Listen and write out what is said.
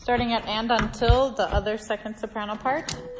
Starting at and until the other second soprano part.